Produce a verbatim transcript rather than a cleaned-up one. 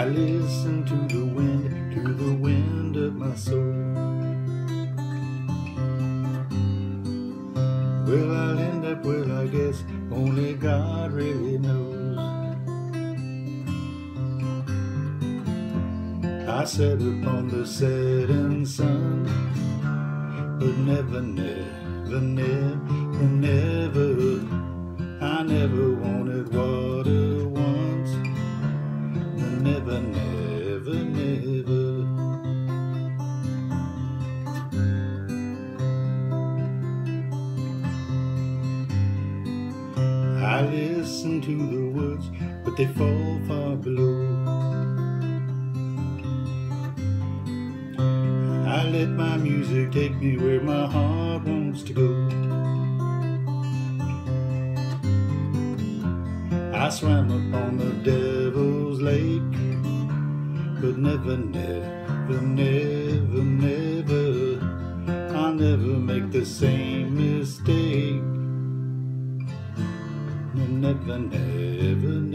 I listen to the wind, to the wind of my soul. Well, I'll end up well, I guess only God really knows. I sat upon the setting sun, but never, never, never, never, I never wanted water once. Never, never, never. I listen to the woods, but they fall far below. I let my music take me where my heart wants to go. I swam upon the devil's lake, but never, never, never, never, I'll never make the same mistake. Never, never, never.